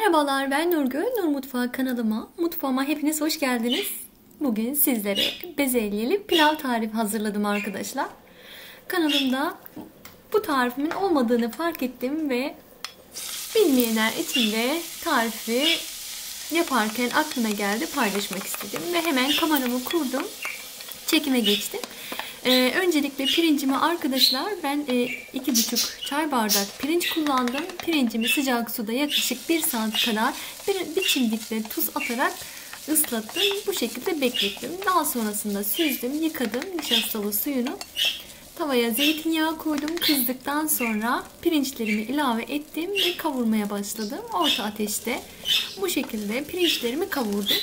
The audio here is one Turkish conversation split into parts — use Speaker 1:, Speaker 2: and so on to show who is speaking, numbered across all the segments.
Speaker 1: Merhabalar, ben Nurgül. Nur Mutfağı mutfağıma hepiniz hoş geldiniz. Bugün sizlere bezelyeli pilav tarifi hazırladım arkadaşlar. Kanalımda bu tarifimin olmadığını fark ettim ve bilmeyenler için de tarifi yaparken aklıma geldi, paylaşmak istedim. Ve hemen kameramı kurdum, çekime geçtim. Öncelikle pirincimi arkadaşlar ben 2,5 çay bardak pirinç kullandım. Pirincimi sıcak suda yaklaşık 1 saat kadar bir çimdikle tuz atarak ıslattım. Bu şekilde beklettim. Daha sonrasında süzdüm, yıkadım nişastalı suyunu. Tavaya zeytinyağı koydum. Kızdıktan sonra pirinçlerimi ilave ettim ve kavurmaya başladım. Orta ateşte bu şekilde pirinçlerimi kavurdum.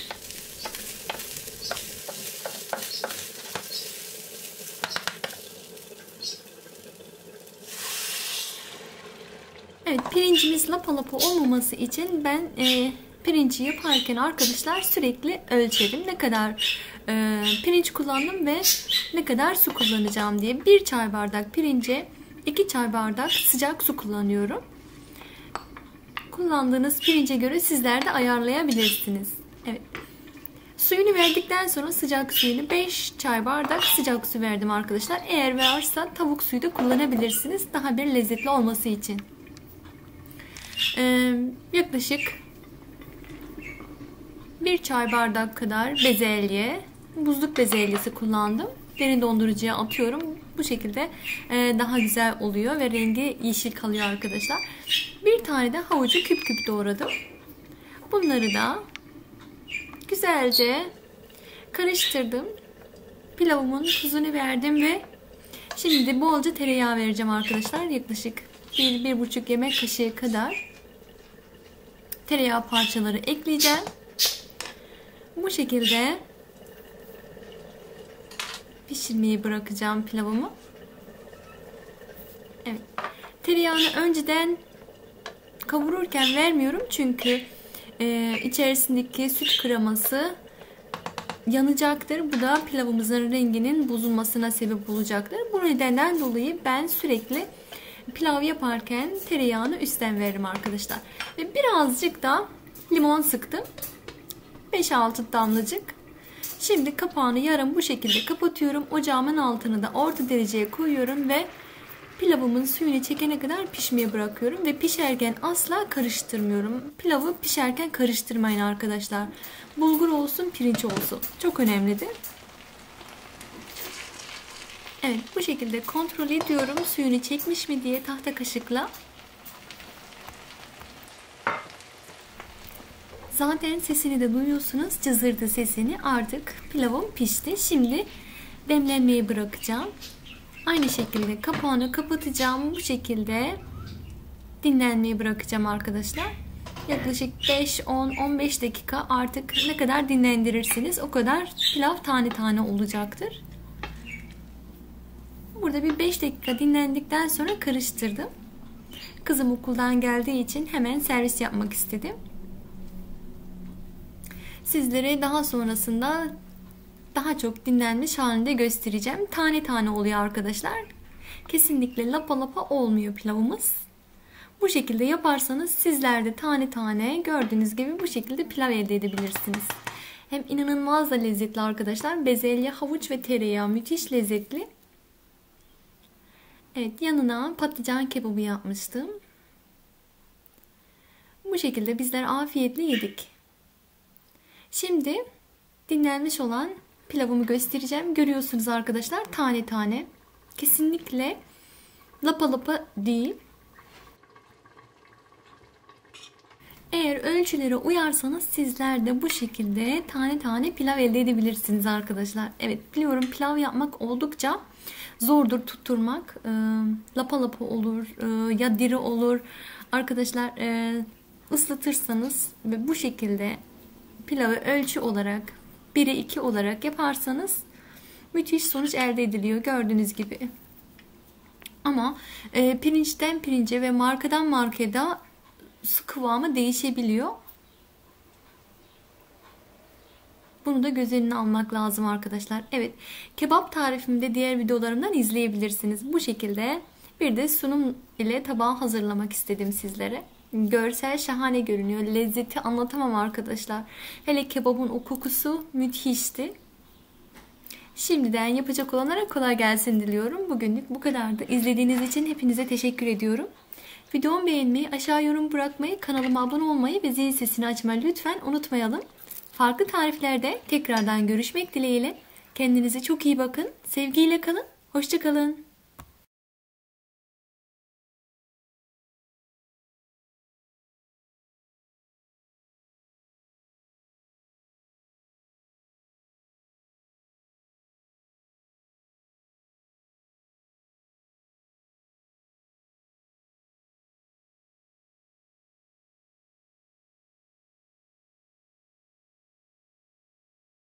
Speaker 1: Evet, pirincimiz lapa lapa olmaması için ben pirinci yaparken arkadaşlar sürekli ölçerim. Ne kadar pirinç kullandım ve ne kadar su kullanacağım diye. 1 çay bardak pirince 2 çay bardak sıcak su kullanıyorum. Kullandığınız pirince göre sizler de ayarlayabilirsiniz. Evet. Suyunu verdikten sonra sıcak suyunu 5 çay bardak sıcak su verdim arkadaşlar. Eğer varsa tavuk suyu da kullanabilirsiniz. Daha bir lezzetli olması için. Yaklaşık 1 çay bardak kadar bezelye, buzluk bezelyesi kullandım. Derin dondurucuya atıyorum. Bu şekilde daha güzel oluyor ve rengi yeşil kalıyor arkadaşlar. Bir tane de havucu küp küp doğradım. Bunları da güzelce karıştırdım. Pilavımın tuzunu verdim ve şimdi de bolca tereyağı vereceğim arkadaşlar. Yaklaşık 1-1,5 yemek kaşığı kadar tereyağı parçaları ekleyeceğim. Bu şekilde pişirmeyi bırakacağım pilavımı. Evet. Tereyağını önceden kavururken vermiyorum çünkü içerisindeki süt kreması yanacaktır. Bu da pilavımızın renginin bozulmasına sebep olacaktır. Bu nedenden dolayı ben sürekli pilav yaparken tereyağını üstten veririm arkadaşlar. Ve birazcık da limon sıktım. 5-6 damlacık. Şimdi kapağını yarım bu şekilde kapatıyorum. Ocağımın altını da orta dereceye koyuyorum ve pilavımın suyunu çekene kadar pişmeye bırakıyorum. Ve pişerken asla karıştırmıyorum. Pilavı pişerken karıştırmayın arkadaşlar. Bulgur olsun, pirinç olsun. Çok önemlidir. Evet, bu şekilde kontrol ediyorum suyunu çekmiş mi diye tahta kaşıkla. Zaten sesini de duyuyorsunuz, cızırtı sesini. Artık pilavım pişti. Şimdi demlenmeyi bırakacağım. Aynı şekilde kapağını kapatacağım. Bu şekilde dinlenmeyi bırakacağım arkadaşlar. Yaklaşık 5-10-15 dakika, artık ne kadar dinlendirirsiniz o kadar pilav tane tane olacaktır. Burada bir 5 dakika dinlendikten sonra karıştırdım. Kızım okuldan geldiği için hemen servis yapmak istedim. Sizlere daha sonrasında daha çok dinlenmiş halinde göstereceğim. Tane tane oluyor arkadaşlar. Kesinlikle lapa lapa olmuyor pilavımız. Bu şekilde yaparsanız sizler de tane tane gördüğünüz gibi bu şekilde pilav elde edebilirsiniz. Hem inanılmaz da lezzetli arkadaşlar. Bezelye, havuç ve tereyağı müthiş lezzetli. Evet, yanına patlıcan kebabı yapmıştım. Bu şekilde bizler afiyetle yedik. Şimdi dinlenmiş olan pilavımı göstereceğim. Görüyorsunuz arkadaşlar, tane tane. Kesinlikle lapa lapa değil. Eğer ölçülere uyarsanız sizler de bu şekilde tane tane pilav elde edebilirsiniz arkadaşlar. Evet, biliyorum pilav yapmak oldukça zordur tutturmak. Lapa lapa olur ya diri olur. Arkadaşlar ıslatırsanız ve bu şekilde pilavı ölçü olarak 1'e 2 olarak yaparsanız müthiş sonuç elde ediliyor gördüğünüz gibi. Ama pirinçten pirince ve markadan markaya su kıvamı değişebiliyor. Bunu da göz önüne almak lazım arkadaşlar. Evet, kebap tarifimi de diğer videolarımdan izleyebilirsiniz. Bu şekilde bir de sunum ile tabağı hazırlamak istedim sizlere. Görsel şahane görünüyor. Lezzeti anlatamam arkadaşlar. Hele kebabın o kokusu müthişti. Şimdiden yapacak olanlara kolay gelsin diliyorum. Bugünlük bu kadardı. İzlediğiniz için hepinize teşekkür ediyorum. Videomu beğenmeyi, aşağı yorum bırakmayı, kanalıma abone olmayı ve zil sesini açmayı lütfen unutmayalım. Farklı tariflerde tekrardan görüşmek dileğiyle. Kendinize çok iyi bakın. Sevgiyle kalın. Hoşça kalın.